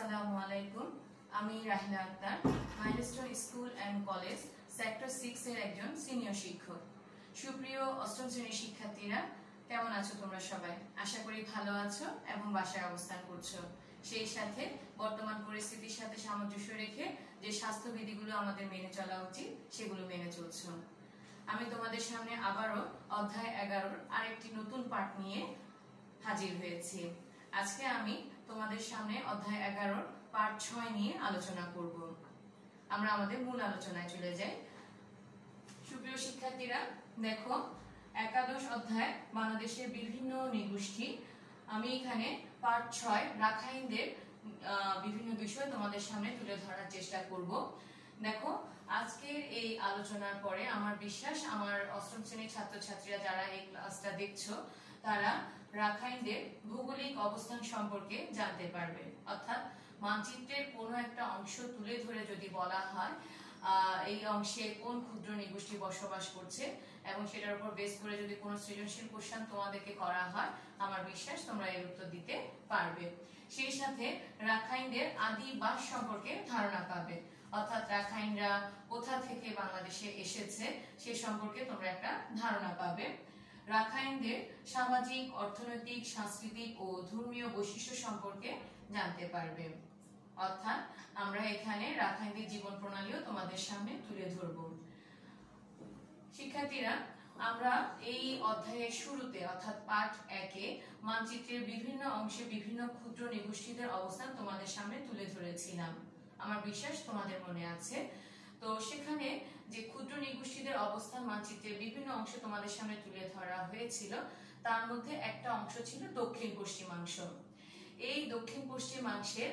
আসসালামু আলাইকুম। আমি Rahila Akter, Milestone school and college sector 6 এর একজন সিনিয়র শিক্ষক। সুপ্রিয় অষ্টম শ্রেণীর শিক্ষার্থীরা, কেমন আছো তোমরা সবাই? আশা করি ভালো আছো এবং বাসায় অবস্থান করছো। সেই সাথে বর্তমান পরিস্থিতির সাথে সামঞ্জস্য রেখে যে স্বাস্থ্যবিধিগুলো আমাদের মেনে চলা উচিত সেগুলো মেনে চলছো। আমি তোমাদের সামনে আবারও অধ্যায় 11 আরেকটি নতুন পাঠ নিয়ে হাজির হয়েছি। আজকে আমি তোমাদের সামনে অধ্যায় 11 পাঠ 6 নিয়ে আলোচনা করব। আমরা আমাদের মূল আলোচনায় চলে যাই। সুপ্রিয় শিক্ষার্থীরা, দেখো, একাদশ অধ্যায় বাংলাদেশের বিভিন্ন নৃগোষ্ঠী। আমি এখানে পাঠ 6 রাখাইনদের বিভিন্ন বিষয় তোমাদের সামনে তুলে ধরার চেষ্টা করব। দেখো, আজকের এই আলোচনার পরে আমার বিশ্বাস আমার অষ্টম শ্রেণীর ছাত্রছাত্রীরা যারা এই ক্লাসটা দেখছো তারা রাখাইনদের ভৌগোলিক অবস্থান সম্পর্কে জানতে পারবে। অর্থাৎ মানচিত্রের কোনো একটা অংশ তুলে ধরে যদি বলা হয় এই অংশে কোন ক্ষুদ্র নৃগোষ্ঠী বসবাস করছে এবং সেটার উপর বেস করে যদি কোনো সৃজনশীল কোশ্চেন তোমাদেরকে করা হয়, আমার বিশ্বাস তোমরা এর উত্তর দিতে পারবে। সেই সাথে রাখাইনদের আদি বাস সম্পর্কে ধারণা পাবে। অর্থাৎ রাখাইনরা কোথা থেকে বাংলাদেশে এসেছে সে সম্পর্কে তোমরা একটা ধারণা পাবে। রাখাইনদের সামাজিক, অর্থনৈতিক, সাংস্কৃতিক ও ধর্মীয় বৈশিষ্ট্য সম্পর্কে জানতে পারবে। অর্থাৎ আমরা এখানে রাখাইনদের জীবন প্রণালীও তোমাদের সামনে তুলে ধরব। শিক্ষার্থীরা, আমরা এই অধ্যায়ের শুরুতে অর্থাৎ পাঠ 1-এ মানচিত্রের বিভিন্ন অংশে বিভিন্ন ক্ষুদ্র নৃগোষ্ঠীদের অবস্থান তোমাদের সামনে তুলে ধরেছিলাম। আমার বিশ্বাস তোমাদের মনে আছে। তো সেখানে যে ক্ষুদ্র নৃগোষ্ঠীদের অবস্থান মানচিত্রের বিভিন্ন অংশ তোমাদের সামনে তুলে ধরা হয়েছিল, তার মধ্যে একটা অংশ ছিল দক্ষিণ পশ্চিমাংশ। এই দক্ষিণ পশ্চিমাংশের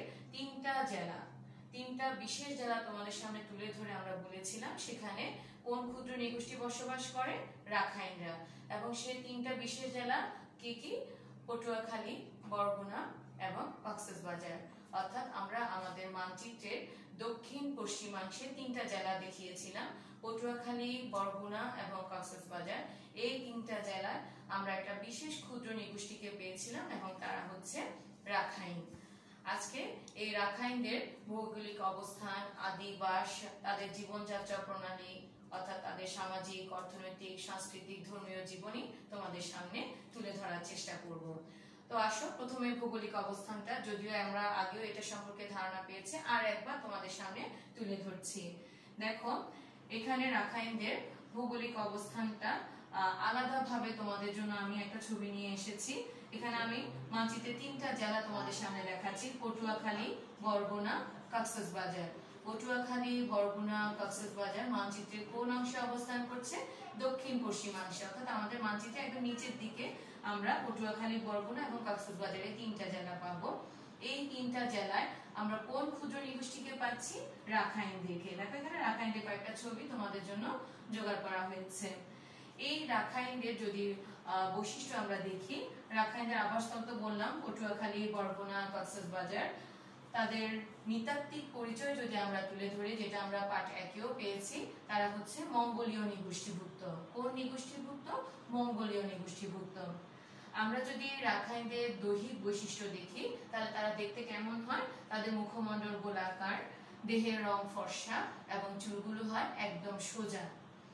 তিনটা বিশেষ জেলা তোমাদের সামনে তুলে ধরে আমরা বলেছিলাম সেখানে কোন ক্ষুদ্র নৃগোষ্ঠী বসবাস করে? রাখাইনরা। এবং সেই তিনটা বিশেষ জেলা কি কি? পটুয়াখালী, বরগুনা এবং কক্সবাজার। অর্থাৎ আমরা আমাদের মানচিত্রের দক্ষিণ পশ্চিমাংশে তিনটা জেলা দেখিয়েছিলাম, পটুয়াখালী, বরগুনা এবং কক্সবাজার। এই তিনটা জেলায় আমরা একটা বিশেষ ক্ষুদ্র নৃগোষ্ঠীকে পেয়েছিলাম এবং তারা হচ্ছে রাখাইন। আজকে এই রাখাইনদের ভৌগোলিক অবস্থান, আদিবাস, তাদের জীবনযাত্রা প্রণালী অর্থাৎ তাদের সামাজিক, অর্থনৈতিক, সাংস্কৃতিক, ধর্মীয় জীবনী তোমাদের সামনে তুলে ধরার চেষ্টা করব। তো আসো, প্রথমে ভৌগোলিক অবস্থানটা, যদিও আমরা আগেও এটা সম্পর্কে ধারণা পেয়েছি, আর একবার তোমাদের সামনে তুলে ধরছি। দেখো, এখানে রাখাইনদের ভৌগোলিক অবস্থানটা আলাদাভাবে তোমাদের জন্য আমি একটা ছবি নিয়ে এসেছি। এখানে আমি মানচিত্রে তিনটা জেলা তোমাদের সামনে দেখাচ্ছি, পটুয়াখালী, বরগুনা, কক্সবাজার। পটুয়াখালী, বরগুনা, কক্সবাজার মানচিত্রের কোন অংশে অবস্থান করছে? দক্ষিণ পশ্চিমাংশে। অর্থাৎ আমাদের মানচিত্রে একদম নিচের দিকে আমরা পটুয়াখালী, বরগুনা এবং কক্সবাজার এই তিনটা জেলা পাবো। এই তিনটা জেলায় আমরা কোন ক্ষুদ্র নৃগোষ্ঠীকে পাচ্ছি? রাখাইনদেরকে। দেখো, এখানে রাখাইনদের কয়েকটা ছবি তোমাদের জন্য জোগাড় করা হয়েছে। এই রাখাইনদের যদি বৈশিষ্ট্য আমরা দেখি, রাখাইনদের আবাসতন্ত্র বললাম পটুয়াখালী, বরগুনা, কক্সবাজার। তাদের নৃতাত্ত্বিক পরিচয় যদি আমরা তুলে ধরি, যেটা আমরা পাঠ 1-এও পেয়েছি, তারা হচ্ছে মঙ্গোলীয় নৃগোষ্ঠীভুক্ত। কোন নৃগোষ্ঠীভুক্ত? মঙ্গোলীয় নৃগোষ্ঠীভুক্ত। আমরা যদি রাখাইনদের দৈহিক বৈশিষ্ট্য দেখি তাহলে তারা দেখতে কেমন হয়? তাদের মুখমণ্ডল গোলাকার, দেহের রং ফর্সা এবং চুলগুলো হয় একদম সোজা।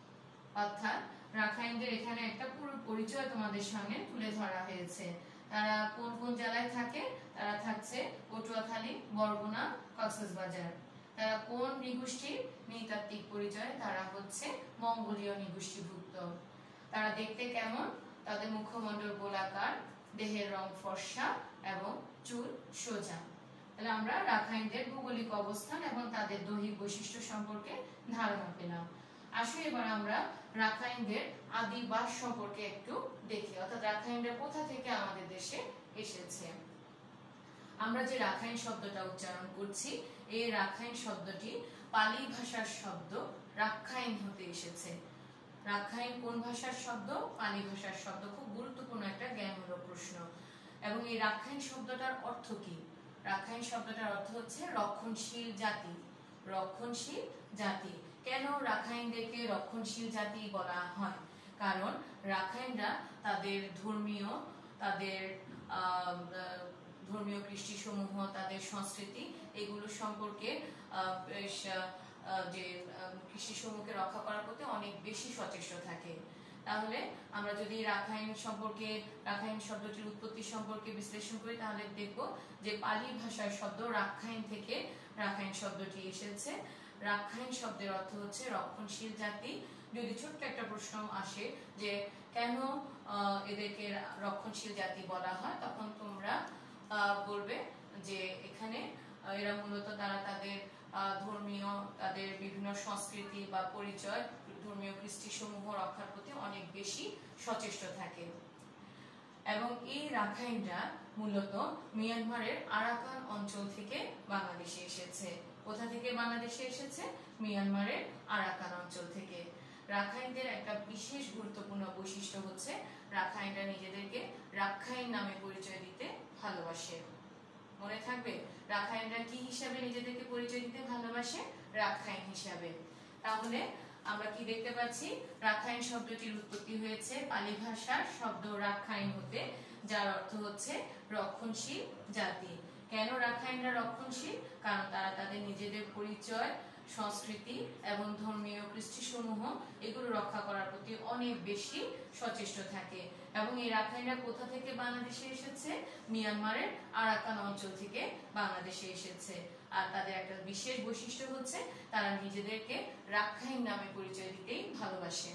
অর্থাৎ রাখাইনদের এখানে একটা পুরো পরিচয় তোমাদের সামনে তুলে ধরা হয়েছে। তারা কোন কোন জেলায় থাকে? তারা থাকছে পটুয়াখালী, বরগুনা, কক্সবাজার। তারা কোন নৃগোষ্ঠীর? নৃতাত্ত্বিক পরিচয়, তারা হচ্ছে মঙ্গোলীয় নৃগোষ্ঠীভুক্ত। তারা দেখতে কেমন? তাদের মুখমণ্ডল গোলাকার, দেহের রং ফর্সা এবং চুল সোজা। তাহলে আমরা রাখাইনদের ভৌগোলিক অবস্থান এবং তাদের দৈহিক বৈশিষ্ট্য সম্পর্কে ধারণা পেলাম। আসো এবার আমরা রাখাইনদের আদিবাস সম্পর্কে একটু দেখি। অর্থাৎ রাখাইনরা কোথা থেকে আমাদের দেশে এসেছে। আমরা যে রাখাইন শব্দটা উচ্চারণ করছি, এই রাখাইন শব্দটি পালি ভাষার শব্দ রাখাইন হতে এসেছে। রাখাইন কোন ভাষার শব্দ? পালি ভাষার শব্দ। খুব গুরুত্বপূর্ণ একটা জ্ঞানমূলক প্রশ্ন। এবং এই রাখাইন শব্দটার অর্থ কি? রাখাইন শব্দটার অর্থ হচ্ছে রক্ষণশীল জাতি। রক্ষণশীল জাতি। কেন রাখাইনদেরকে রক্ষণশীল জাতি বলা হয়? কারণ রাখাইনরা তাদের ধর্মীয় ধর্মীয় কৃষ্টিসমূহ, তাদের সংস্কৃতি, এগুলো সম্পর্কে যে কৃষ্টিসমূহকে রক্ষা করার প্রতি অনেক বেশি সচেষ্ট থাকে। তাহলে আমরা যদি রাখাইন শব্দটির উৎপত্তি সম্পর্কে বিশ্লেষণ করি তাহলে দেখব যে পালি ভাষার শব্দ রাখাইন থেকে রাখাইন শব্দটি এসেছে। রাখাইন শব্দের অর্থ হচ্ছে রক্ষণশীল জাতি। যদি ছোট্ট একটা প্রশ্ন আসে যে কেন এদেরকে রক্ষণশীল জাতি বলা হয়, তখন তোমরা বলবে যে এখানে এরা মূলত তারা তাদের ধর্মীয়, তাদের বিভিন্ন সংস্কৃতি বা পরিচয়, ধর্মীয় কৃষ্টিসমূহ রক্ষার প্রতি অনেক বেশি সচেষ্ট থাকে। এবং এই রাখাইনরা মূলত মিয়ানমারের আরাকান অঞ্চল থেকে বাংলাদেশে এসেছে। কোথা থেকে বাংলাদেশে এসেছে? মিয়ানমারের আরাকান অঞ্চল থেকে। রাখাইনদের একটা বিশেষ গুরুত্বপূর্ণ বৈশিষ্ট্য হচ্ছে রাখাইনরা নিজেদেরকে রাখাইন নামে পরিচয় দিতে ভালোবাসে। মনে থাকবে, রাখাইনরা কি হিসাবে নিজেদেরকে পরিচয় দিতে ভালোবাসে? রাখাইন হিসাবে। তাহলে আমরা কি দেখতে পাচ্ছি? রাখাইন শব্দটির উৎপত্তি হয়েছে পালি ভাষার শব্দ রাখাইন হতে, যার অর্থ হচ্ছে রক্ষণশীল জাতি। কেন রাখাইনরা রক্ষণশীল? কারণ তারা তাদের নিজেদের পরিচয়, সংস্কৃতি এবং ধর্মীয় কৃষ্টিসমূহ এগুলো রক্ষা করার প্রতি অনেক বেশি সচেষ্ট থাকে। এবং এই রাখাইনরা কোথা থেকে বাংলাদেশে এসেছে? মিয়ানমারের আরাকান অঞ্চল থেকে বাংলাদেশে এসেছে। আর তাদের একটা বিশেষ বৈশিষ্ট্য হচ্ছে তারা নিজেদেরকে রাখাইন নামে পরিচয় দিতেই ভালোবাসে।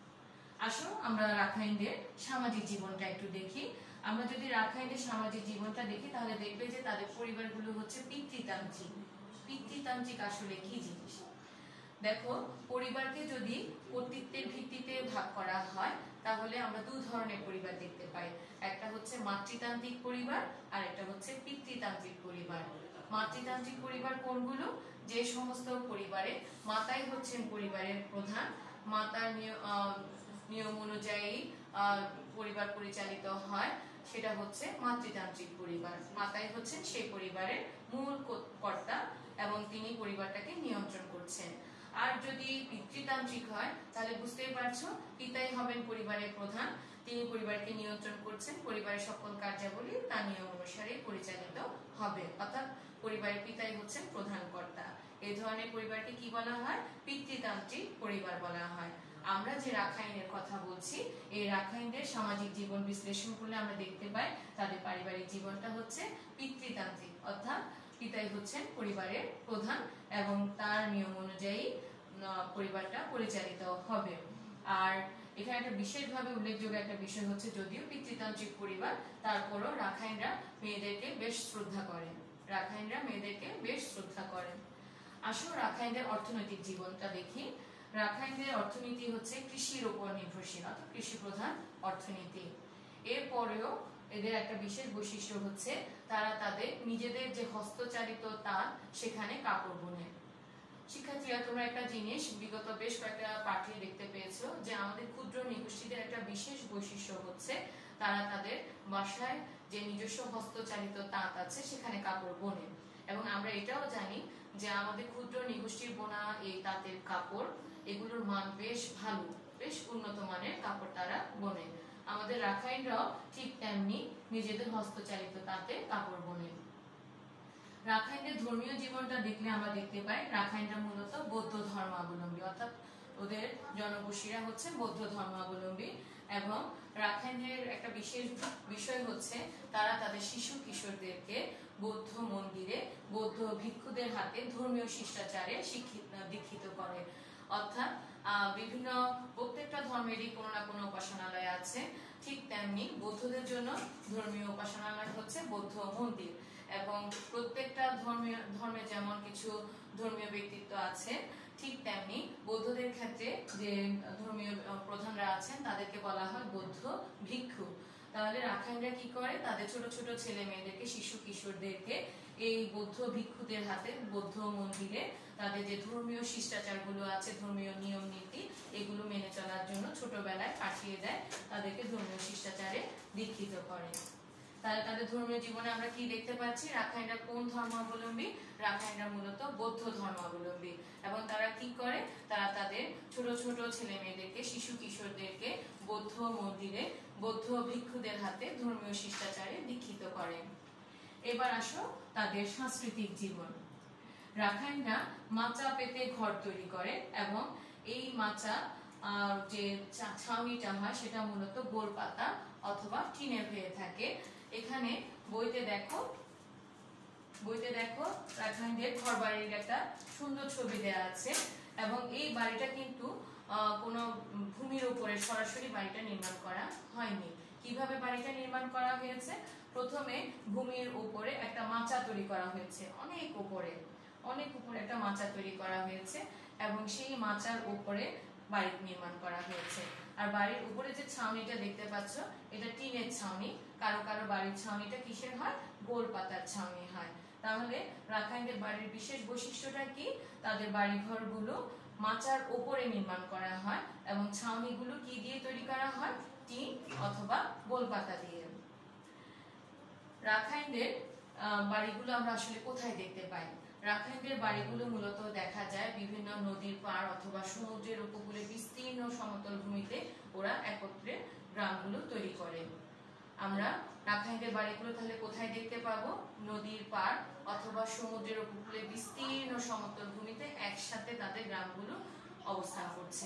আসো আমরা রাখাইনদের সামাজিক জীবনটা একটু দেখি। আমরা যদি রাখাইনদের সামাজিক জীবনটা দেখি তাহলে দেখবে যে তাদের পরিবারগুলো হচ্ছে পিতৃতান্ত্রিক। পিতৃতান্ত্রিক আসলে কি জিনিস? দেখো, পরিবারকে যদি কর্তৃত্বের ভিত্তিতে ভাগ করা হয় তাহলে আমরা দু ধরনের পরিবার দেখতে পাই। একটা হচ্ছে মাতৃতান্ত্রিক পরিবার আর একটা হচ্ছে পিতৃতান্ত্রিক পরিবার। মাতৃতান্ত্রিক পরিবার কোনগুলো? যে সমস্ত পরিবারে মাতাই হচ্ছেন পরিবারের প্রধান, মাতার নিয়ম অনুযায়ী পরিবার পরিচালিত হয়, সেটা হচ্ছে মাতৃতান্ত্রিক পরিবার। মাতাই হচ্ছেন সেই পরিবারের মূল কর্তা এবং তিনি পরিবারটাকে নিয়ন্ত্রণ করছেন। আর যদি পিতৃতান্ত্রিক হয় তাহলে বুঝতেই পারছো, পিতাই হবেন পরিবারের প্রধান, তিনি পরিবারকে নিয়ন্ত্রণ করছেন, পরিবারের সকল কার্যাবলী তার নিয়ম অনুসারে পরিচালিত হবে, অর্থাৎ পরিবারের পিতাই হচ্ছেন প্রধান কর্তা। এই ধরনের পরিবারকে কি বলা হয়? পিতৃতান্ত্রিক পরিবার বলা হয়। আমরা যে রাখাইনের কথা বলছি, এই রাখাইনদের সামাজিক জীবন বিশ্লেষণ করলে আমরা দেখতে পাই তাদের পারিবারিক জীবনটা হচ্ছে পিতৃতান্ত্রিক, অর্থাৎ পিতাই হচ্ছেন পরিবারের প্রধান এবং তার নিয়ম অনুযায়ী পরিবারটা পরিচালিত হবে। আর এখানে একটা বিশেষভাবে উল্লেখযোগ্য একটা বিষয় হচ্ছে, যদিও পিতৃতান্ত্রিক পরিবার তারপরও রাখাইনরা মেয়েদেরকে বেশ শ্রদ্ধা করেন। রাখাইনরা মেয়েদেরকে বেশ শ্রদ্ধা করেন। আসো রাখাইনদের অর্থনৈতিক জীবনটা দেখি। রাখাইনদের অর্থনীতি হচ্ছে কৃষির উপর নির্ভরশীল, অর্থাৎ কৃষি প্রধান অর্থনীতি। এরপরেও এদের একটা বিশেষ বৈশিষ্ট্য হচ্ছে তারা তাদের নিজেদের যে হস্তচালিত তাঁত, সেখানে কাপড় বোনে। শিক্ষার্থীরা, তোমরা একটা জিনিস বিগত বেশ কয়েকটা পাঠে দেখতে পেয়েছো যে আমাদের ক্ষুদ্র নৃগোষ্ঠীদের একটা বিশেষ বৈশিষ্ট্য হচ্ছে তারা তাদের বাসায় যে নিজস্ব হস্তচালিত তাঁত আছে সেখানে কাপড় বোনে। এবং আমরা এটাও জানি যে আমাদের ক্ষুদ্র নৃগোষ্ঠীর বোনা এই তাঁতের কাপড়, এগুলোর মান বেশ ভালো, বেশ উন্নত মানের কাপড় তারা বোনে। আমাদের রাখাইনরাও ঠিক তেমনি নিজেদের হস্তচালিত তাঁতে কাপড় বোনে। রাখাইনদের ধর্মীয় জীবনটা দেখলে আমরা দেখতে পাই রাখাইনরা মূলত বৌদ্ধ ধর্মাবলম্বী, অর্থাৎ ওদের জনগোষ্ঠীরা হচ্ছে বৌদ্ধ ধর্মাবলম্বী। এবং রাখাইনদের একটা বিশেষ বিষয় হচ্ছে তারা তাদের শিশু কিশোরদেরকে বৌদ্ধ মন্দিরে বৌদ্ধ ভিক্ষুদের হাতে ধর্মীয় শিষ্টাচারে দীক্ষিত করে। অর্থাৎ বিভিন্ন প্রত্যেকটা ধর্মেরই কোনো না কোনো উপাসনালয় আছে, ঠিক তেমনি বৌদ্ধদের জন্য ধর্মীয় উপাসনালয় হচ্ছে বৌদ্ধ মন্দির। এবং প্রত্যেকটা ধর্মে যেমন কিছু ধর্মীয় ব্যক্তিত্ব আছে, ঠিক তেমনি বৌদ্ধদের ক্ষেত্রে যে ধর্মীয় প্রধানরা আছেন তাদেরকে বলা হয় বৌদ্ধ ভিক্ষু। তাহলে রাখাইনরা কি করে? তাদের ছোট ছোট ছেলে মেয়েদেরকে, শিশু কিশোরদেরকে এই বৌদ্ধ ভিক্ষুদের হাতে বৌদ্ধ মন্দিরে তাদের যে ধর্মীয় শিষ্টাচারগুলো আছে, ধর্মীয় নিয়ম নীতি, এগুলো মেনে চলার জন্য ছোটবেলায় পাঠিয়ে দেয়, তাদেরকে ধর্মীয় শিষ্টাচারে দীক্ষিত করে। তাহলে তাদের ধর্মীয় জীবনে আমরা কি দেখতে পাচ্ছি? রাখাইনরা কোন ধর্মাবলম্বী? রাখাইনরা মূলত বৌদ্ধ ধর্মাবলম্বী। এবং তারা কি করে? তারা তাদের ছোট ছোট ছেলে মেয়েদেরকে, শিশু কিশোরদেরকে বৌদ্ধ মন্দিরে বৌদ্ধ ভিক্ষুদের হাতে ধর্মীয় শিষ্টাচারে দীক্ষিত করে। এবার আসো তাদের সাংস্কৃতিক জীবন। রাখাইনরা মাচা পেতে ঘর তৈরি করে এবং এই মাচা যে ছাউনিটা হয় সেটা মূলত গোল পাতা অথবা টিনের হয়ে থাকে। এখানে বইতে দেখো রাখাইনদের ঘর বাড়ির একটা সুন্দর ছবি দেওয়া আছে এবং এই বাড়িটা কিন্তু কোনো ভূমির উপরে সরাসরি বাড়িটা নির্মাণ করা হয়নি। কিভাবে বাড়িটা নির্মাণ করা হয়েছে? প্রথমে ভূমির উপরে একটা মাচা তৈরি করা হয়েছে, অনেক উপরে একটা মাচা তৈরি করা হয়েছে এবং সেই মাচার উপরে বাড়ি নির্মাণ করা হয়েছে। আর বাড়ির উপরে যে ছাউনিটা দেখতে পাচ্ছ এটা টিনের ছাউনি। কারো কারো বাড়ির ছাউনিটা কিসের হয়? গোল পাতার ছাউনি হয়। তাহলে রাখাইনদের বাড়ির বিশেষ বৈশিষ্ট্যটা কি? তাদের বাড়িঘরগুলো মাচার উপরে নির্মাণ করা হয় এবং ছাউনিগুলো কি দিয়ে তৈরি করা হয়? টিন অথবা গোল পাতা দিয়ে। রাখাইনদের বাড়িগুলো আমরা আসলে কোথায় দেখতে পাই? রাখাইনদের বাড়িগুলো মূলত দেখা যায় বিভিন্ন নদীর পাড় অথবা সমুদ্রের উপকূলে বিস্তীর্ণ সমতল ভূমিতে ওরা একত্রে গ্রামগুলো তৈরি করে। আমরা রাখাইনদের বাড়িগুলো তাহলে কোথায় দেখতে পাবো? নদীর পাড় অথবা সমুদ্রের উপকূলে বিস্তীর্ণ সমতল ভূমিতে একসাথে তাদের গ্রামগুলো অবস্থান করছে।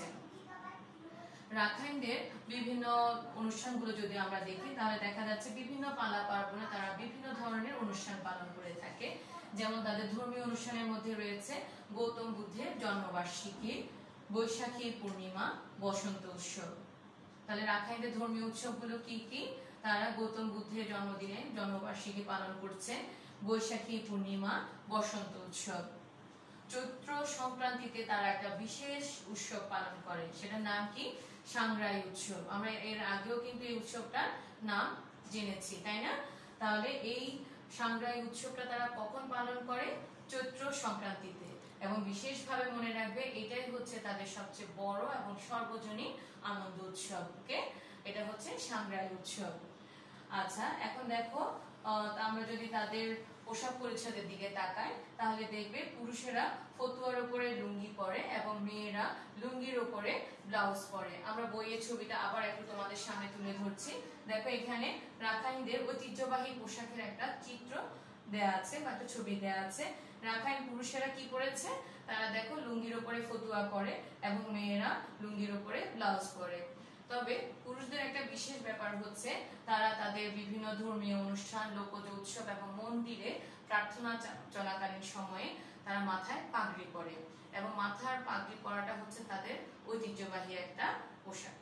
রাখাইনদের বিভিন্ন অনুষ্ঠানগুলো যদি আমরা দেখি তাহলে দেখা যাচ্ছে বিভিন্ন পালা পার্বণে তারা বিভিন্ন ধরনের অনুষ্ঠান পালন করে থাকে। যেমন তাদের ধর্মীয় অনুষ্ঠানের মধ্যে রয়েছে গৌতম বুদ্ধের জন্মবার্ষিকী, বৈশাখী পূর্ণিমা, বসন্ত উৎসব। তাহলে রাখাইনদের ধর্মীয় উৎসবগুলো কি কি? তারা গৌতম বুদ্ধের জন্মদিনে জন্মবার্ষিকী পালন করছে, বৈশাখী পূর্ণিমা, বসন্ত উৎসব। চৈত্র সংক্রান্তিতে তারা একটা বিশেষ উৎসব পালন করে, সেটার নাম কি? সাংগ্রাই উৎসব। আমরা এর আগেও কিন্তু এই উৎসবটার নাম জেনেছি, তাই না? তাহলে এই সাংগ্রাই উৎসবটা তারা কখন পালন করে? চৈত্র সংক্রান্তিতে। এবং বিশেষভাবে মনে রাখবে এটাই হচ্ছে তাদের সবচেয়ে বড় এবং সর্বজনীন আনন্দ উৎসব। ওকে, এটা হচ্ছে সাংগ্রাই উৎসব। আচ্ছা, এখন দেখো আমরা যদি তাদের পোশাক পরিচ্ছদের দিকে তাকাই তাহলে দেখবে পুরুষেরা ফতুয়ার উপরে লুঙ্গি পরে এবং মেয়েরা লুঙ্গির উপরে ব্লাউজ পরে। আমরা বইয়ের ছবিটা আবার একটু তোমাদের সামনে তুলে ধরছি। দেখো এখানে রাখাইনদের ঐতিহ্যবাহী পোশাকের একটা চিত্র দেয়া আছে বা একটা ছবি দেয়া আছে। রাখাইন পুরুষেরা কি পরেছে? তারা দেখো লুঙ্গির উপরে ফতুয়া পরে এবং মেয়েরা লুঙ্গির উপরে ব্লাউজ পরে। তবে পুরুষদের একটা বিশেষ ব্যাপার হচ্ছে তারা তাদের বিভিন্ন ধর্মীয় অনুষ্ঠান, লোকজ উৎসব এবং মন্দিরে প্রার্থনা চলাকালীন সময়ে তারা মাথায় পাগড়ি পরে এবং মাথার পাগড়ি পরাটা হচ্ছে তাদের ঐতিহ্যবাহী একটা পোশাক।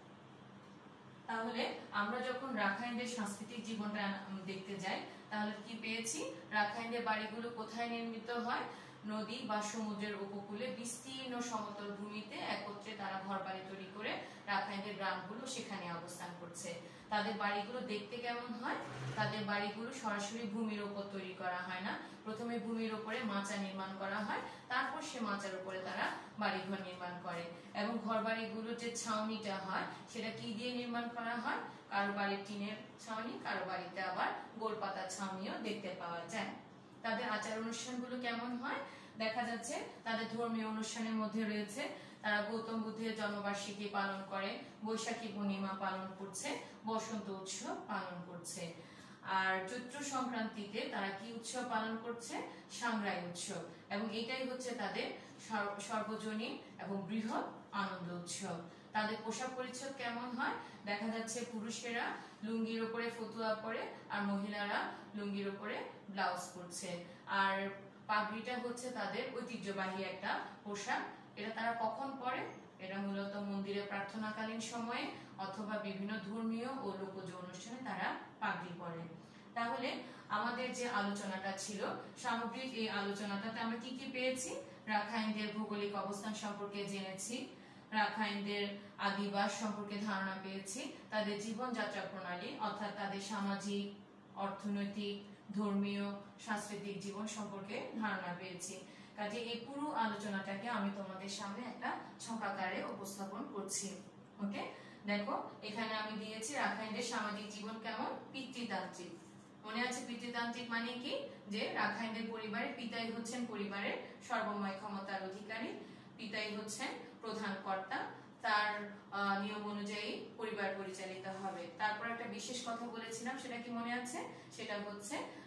তাহলে আমরা যখন রাখাইনদের সাংস্কৃতিক জীবনটা দেখতে যাই তাহলে কি পেয়েছি? রাখাইনদের বাড়িগুলো কোথায় নির্মিত হয়? নদী বা সমুদ্রের উপকূলে বিস্তীর্ণ সমতল ভূমিতে একত্রে তারা ঘরবাড়ি তৈরি করে রাখাইনদের গ্রামগুলো সেখানে অবস্থান করছে। তাদের বাড়িগুলো দেখতে কেমন হয়? তাদের বাড়িগুলো সরাসরি ভূমির উপর তৈরি করা হয় না। প্রথমে ভূমির উপরে মাচা নির্মাণ করা হয়, তারপর সে মাচার উপরে তারা বাড়িঘর নির্মাণ করে। এবং ঘরবাড়িগুলোর যে ছাউনিটা হয় সেটা কি দিয়ে নির্মাণ করা হয়? কারো বাড়ির টিনের ছাউনি, কারো বাড়িতে আবার গোল পাতার ছাউনিও দেখতে পাওয়া যায়। তাদের আচার অনুষ্ঠানগুলো কেমন হয়? দেখা যাচ্ছে তাদের ধর্মীয় অনুষ্ঠানের মধ্যে রয়েছে তারা গৌতম বুদ্ধের জন্মবার্ষিকী পালন করে, বৈশাখী পূর্ণিমা পালন করছে, বসন্ত উৎসব পালন করছে। আর চৈত্র সংক্রান্তিতে তারা কি উৎসব পালন করছে? সাংগ্রাই উৎসব। এবং এটাই হচ্ছে তাদের সর্বজনীন এবং বৃহৎ আনন্দ উৎসব। তাদের পোশাক পরিচ্ছদ কেমন হয়? দেখা যাচ্ছে পুরুষেরা লুঙ্গির উপরে ফতুয়া পরে আর মহিলারা লুঙ্গির উপরে ব্লাউজ পরছে। আর পাগড়িটা হচ্ছে তাদের ঐতিহ্যবাহী একটা পোশাক। এটা তারা কখন পরে? এটা মূলত মন্দিরে প্রার্থনাকালীন সময়ে অথবা বিভিন্ন ধর্মীয় ও লোকজ অনুষ্ঠানে তারা পাগড়ি পরে। তাহলে আমাদের যে আলোচনাটা ছিল, সামগ্রিক এই আলোচনাটাতে আমরা কি কি পেয়েছি? রাখাইনদের ভৌগোলিক অবস্থান সম্পর্কে জেনেছি, রাখাইনদের আদিবাস সম্পর্কে ধারণা পেয়েছি, তাদের জীবনযাত্রা প্রণালী অর্থাৎ তাদের সামাজিক, অর্থনৈতিক, ধর্মীয়, সাংস্কৃতিক জীবন সম্পর্কে ধারণা পেয়েছি। কাজে এই পুরো আলোচনাটাকে আমি তোমাদের সামনে একটা ছকাকারে উপস্থাপন করছি। ওকে, দেখো এখানে আমি দিয়েছি রাখাইনদের সামাজিক জীবন কেমন? পিতৃতান্ত্রিক। মনে আছে পিতৃতান্ত্রিক মানে কি? যে রাখাইনদের পরিবারের পিতাই হচ্ছেন পরিবারের সর্বময় ক্ষমতার অধিকারী, পিতাই হচ্ছেন প্রধান কর্তা, তার নিয়ম অনুযায়ী পরিবার পরিচালিত হবে। তারপর একটা বিশেষ কথা বলেছিলাম, সেটা কি মনে আছে? সেটা হচ্ছে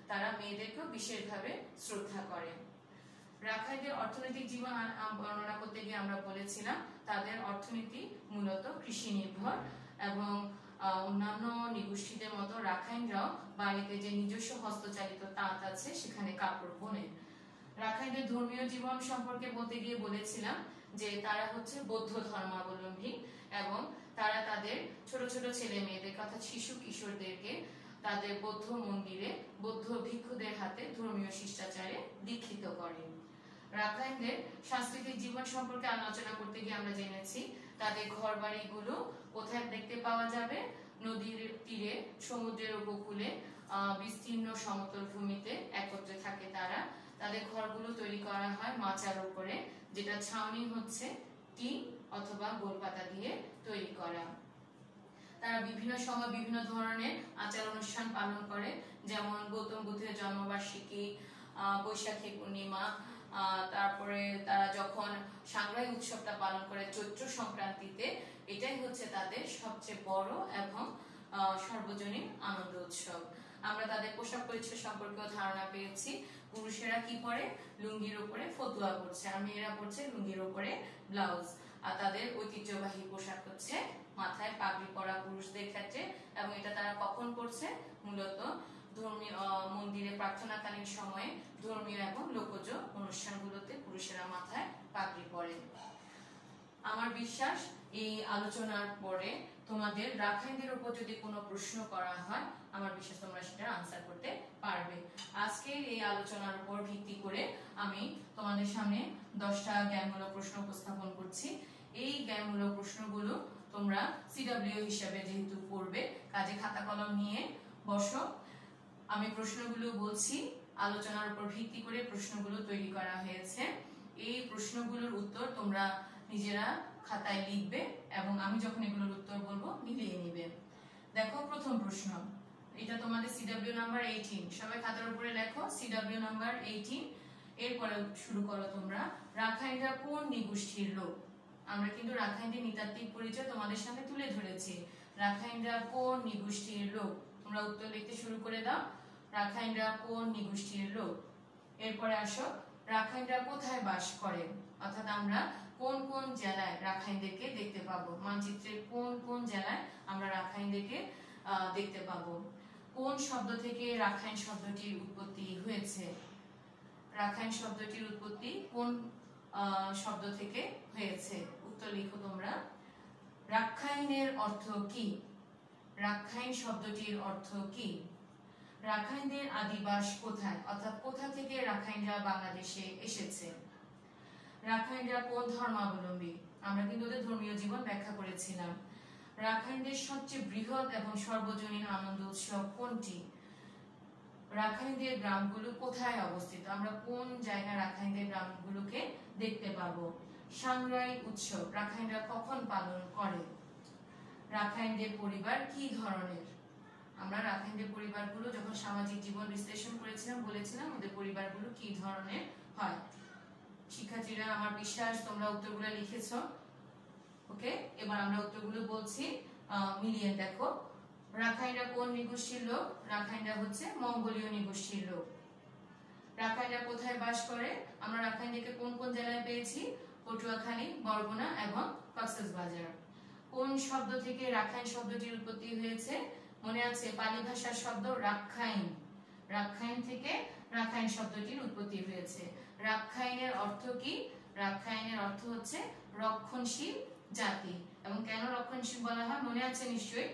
তারা মেয়েদেরকেও বিশেষভাবে শ্রদ্ধা করে। রাখাইনদের অর্থনৈতিক জীবন বর্ণনা করতে গিয়ে আমরা বলেছিলাম তাদের অর্থনীতি মূলত কৃষি নির্ভর এবং অন্যান্য নৃগোষ্ঠীদের মতো রাখাইনরাও বাড়িতে যে নিজস্ব হস্তচালিত তাঁত আছে সেখানে কাপড় বোনে। রাখাইনদের ধর্মীয় জীবন সম্পর্কে বলতে গিয়ে বলেছিলাম যে তারা হচ্ছে বৌদ্ধ ধর্মাবলম্বী এবং তারা তাদের ছোট ছোট ছেলে মেয়েদের অর্থাৎ শিশু কিশোরদেরকে তাদের বৌদ্ধ মন্দিরে বৌদ্ধ ভিক্ষুদের হাতে ধর্মীয় শিষ্টাচারে দীক্ষিত করে। রাখাইনদের সাংস্কৃতিক জীবন সম্পর্কে আলোচনা করতে গিয়ে আমরা জেনেছি তাদের ঘর বাড়িগুলো কোথায় দেখতে পাওয়া যাবে, নদীর তীরে, সমুদ্রের উপকূলে, বিস্তীর্ণ সমতল ভূমিতে একত্রে থাকে তারা। তাদের ঘরগুলো তৈরি করা হয় মাচার উপরে, যেটা ছাউনি হচ্ছে টিন অথবা গোলপাতা দিয়ে তৈরি করা। তারা বিভিন্ন সময় বিভিন্ন ধরনের আচার অনুষ্ঠান পালন করে, যেমন গৌতম বুদ্ধের জন্মবার্ষিকী, বৈশাখী পূর্ণিমা, তারপরে তারা যখন সাংগ্রাই উৎসবটা পালন করে চৈত্র সংক্রান্তিতে, এটাই হচ্ছে তাদের সবচেয়ে বড় এবং সর্বজনীন আনন্দ উৎসব। আমরা তাদের পোশাক পরিচ্ছদ সম্পর্কেও ধারণা পেয়েছি। পুরুষেরা কি পরে? লুঙ্গির উপরে ফতুয়া পরছে, আর মেয়েরা পরছে লুঙ্গির উপরে ব্লাউজ। আর তাদের ঐতিহ্যবাহী পোশাক হচ্ছে মাথায় পাগড়ি পরা পুরুষদের ক্ষেত্রে, এবং এটা তারা কখন করছে? মূলত ধর্মীয় মন্দিরে প্রার্থনাকালীন সময়ে ধর্মীয় এবং লোকজ অনুষ্ঠানগুলোতে পুরুষেরা মাথায় পাগড়ি পরে। আমার বিশ্বাস এই আলোচনার পরে তোমাদের রাখাইনদের উপর যদি কোনো প্রশ্ন করা হয়, আমার বিশ্বাস তোমরা সেটা আনসার করতে পারবে। আজকের এই আলোচনার উপর ভিত্তি করে আমি তোমাদের সামনে 10টা জ্ঞানমূলক প্রশ্ন উপস্থাপন করছি। এই জ্ঞানমূলক প্রশ্নগুলো তোমরা সিডব্লিউ হিসাবে যেহেতু পড়বে, কাজে খাতা কলম নিয়ে বসো। আমি প্রশ্নগুলো বলছি, আলোচনার উপর ভিত্তি করে প্রশ্নগুলো তৈরি করা হয়েছে। এই প্রশ্নগুলোর উত্তর তোমরা নিজেরা খাতায় লিখবে এবং আমি যখন এগুলোর উত্তর বলবো মিলিয়ে নিবে। দেখো প্রথম প্রশ্ন, এটা তোমাদের সিডব্লিউ নাম্বার 18। সবাই খাতার উপরে লেখো সিডব্লিউ নাম্বার 18। এরপরে শুরু করো তোমরা। রাখাইনরা কোন নৃগোষ্ঠীর লোক? আমরা কিন্তু রাখাইনদের নৃতাত্ত্বিক পরিচয় তোমাদের সামনে তুলে ধরেছি। রাখাইনরা কোন নৃগোষ্ঠীর লোক? তোমরা উত্তর লিখতে শুরু করে দাও। রাখাইনরা কোন নৃগোষ্ঠীর লোক? এরপরে আসো, রাখাইনরা কোথায় বাস করে? অর্থাৎ আমরা কোন কোন জেলায় রাখাইনদেরকে দেখতে পাবো? মানচিত্রের কোন কোন জেলায় আমরা রাখাইনদেরকে দেখতে পাবো? কোন শব্দ থেকে রাখাইন শব্দটির উৎপত্তি হয়েছে? রাখাইন শব্দটির উৎপত্তি কোন শব্দ থেকে হয়েছে? উত্তর লিখো তোমরা। রাখাইনের অর্থ কি? রাখাইন শব্দটির অর্থ কি? রাখাইনদের আদিবাস কোথায়? অর্থাৎ কোথা থেকে রাখাইনরা বাংলাদেশে এসেছে? রাখাইনরা কোন ধর্মাবলম্বী? আমরা কিন্তু ওদের ধর্মীয় জীবন ব্যাখ্যা করেছিলাম। রাখাইনদের সবচেয়ে বৃহৎ এবং সর্বজনীন আনন্দ উৎসব কোনটি? রাখাইনদের গ্রামগুলো কোথায় অবস্থিত? আমরা কোন জায়গায় রাখাইনদের গ্রামগুলোকে দেখতে পাবো? সাংগ্রাই উৎসব রাখাইনরা কখন পালন করে? রাখাইনদের পরিবার কি ধরনের? আমরা রাখাইনদের পরিবারগুলো যখন সামাজিক জীবন বিশ্লেষণ করেছিলাম বলেছিলাম ওদের পরিবারগুলো কি ধরনের হয়। শিক্ষার্থীরা, আমার বিশ্বাস তোমরা উত্তরগুলো লিখেছো। ওকে, এবার আমরা উত্তরগুলো বলছি, মিলিয়ে দেখো। রাখাইনরা কোন নৃগোষ্ঠীর লোক? রাখাইনরা হচ্ছে মঙ্গোলীয় নৃগোষ্ঠীর লোক। রাখাইনরা কোথায় বাস করে? আমরা রাখাইনদেরকে কোন কোন জেলায় পেয়েছি? পটুয়াখালী, বরগুনা এবং কক্সবাজার। কোন শব্দ থেকে রাখাইন শব্দটির উৎপত্তি হয়েছে? মনে আছে পালি ভাষার শব্দ রাখাইন। রাখাইন থেকে রাখাইন শব্দটির উৎপত্তি হয়েছে। রাখাইনের অর্থ কি? রাখাইনের অর্থ হচ্ছে রক্ষণশীল জাতি। এবং কেন রক্ষণশীল বলা হয় মনে আছে নিশ্চয়ই।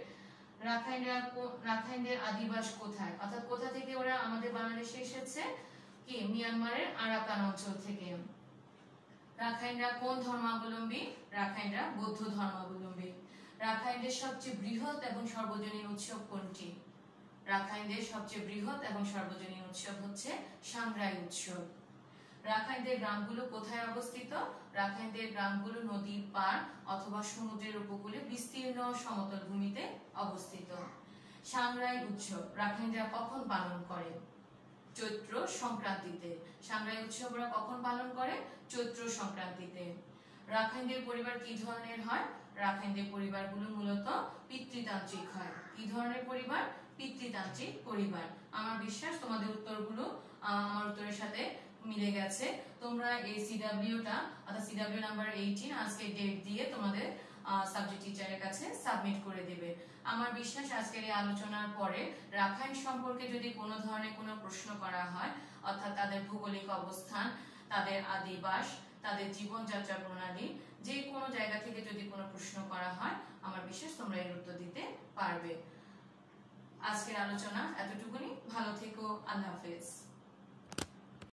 রাখাইনদের আদিবাস কোথায়? অর্থাৎ কোথা থেকে ওরা আমাদের বাংলাদেশে এসেছে? কি মিয়ানমারের আরাকান অঞ্চল থেকে। রাখাইনরা কোন ধর্মাবলম্বী? রাখাইনরা বৌদ্ধ ধর্মাবলম্বী। রাখাইনদের সবচেয়ে বৃহৎ এবং সর্বজনীন উৎসব কোনটি? রাখাইনদের সবচেয়ে বৃহৎ এবং সর্বজনীন উৎসব হচ্ছে সাংগ্রাই উৎসব। রাখাইনদের গ্রামগুলো কোথায় অবস্থিত? রাখাইনদের গ্রামগুলো নদীর পার অথবা সমুদ্রের উপকূলে বিস্তীর্ণ সমতল ভূমিতে অবস্থিত। সাংগ্রাই উৎসব রাখাইনরা কখন পালন করে? চৈত্র সংক্রান্তিতে। সাংগ্রাই উৎসব ওরা কখন পালন করে? চৈত্র সংক্রান্তিতে। রাখাইনদের পরিবার কি ধরনের হয়? রাখাইনদের পরিবারগুলো মূলত পিতৃতান্ত্রিক হয়। কি ধরনের পরিবার? পিতৃতান্ত্রিক পরিবার। আমার বিশ্বাস তোমাদের উত্তরগুলো আমার উত্তরের সাথে মিলে গেছে। তোমরা এই সিডব্লিউটা অর্থাৎ সিডব্লিউ নাম্বার 18 আজকে ডেট দিয়ে তোমাদের সাবজেক্ট টিচারের কাছে সাবমিট করে দেবে। আমার বিশ্বাস আজকের এই আলোচনার পরে রাখাইন সম্পর্কে যদি কোনো ধরনের কোনো প্রশ্ন করা হয়, অর্থাৎ তাদের ভৌগোলিক অবস্থান, তাদের আদিবাস, তাদের জীবনযাত্রা প্রণালী, যে কোনো জায়গা থেকে যদি কোনো প্রশ্ন করা হয়, আমার বিশ্বাস তোমরা এর উত্তর দিতে পারবে। আজকের আলোচনা এতটুকুনি। ভালো থেকো। আল্লাহ হাফেজ।